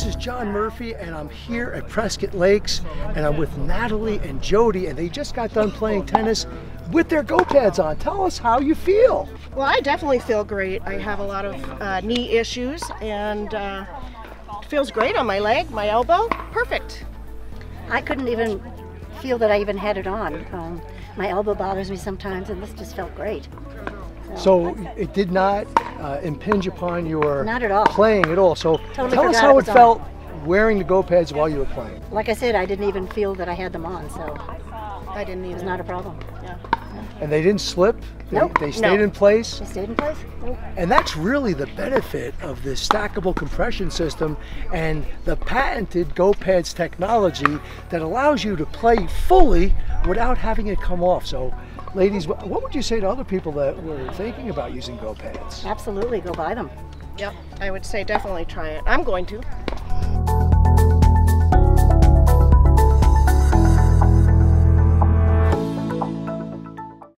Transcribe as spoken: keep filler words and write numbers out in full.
this is John Murphy, and I'm here at Prescott Lakes, and I'm with Natalie and Jody, and they just got done playing tennis with their Go Pads on. Tell us how you feel. Well, I definitely feel great. I have a lot of uh, knee issues, and uh, it feels great on my leg, my elbow. Perfect. I couldn't even feel that I even had it on. Um, my elbow bothers me sometimes, and this just felt great. So it did not uh, impinge upon your Not at all. playing at all. So Totally tell us forgot how it it was on. felt wearing the Go Pads while you were playing. Like I said, I didn't even feel that I had them on, so I didn't it even. was not a problem. Yeah. And they didn't slip? They, Nope. they stayed No. in place? They stayed in place? Nope. And that's really the benefit of this stackable compression system and the patented Go Pads technology that allows you to play fully without having it come off. So, ladies, wh- what would you say to other people that were thinking about using Go Pads? Absolutely, go buy them. Yep. I would say definitely try it. I'm going to.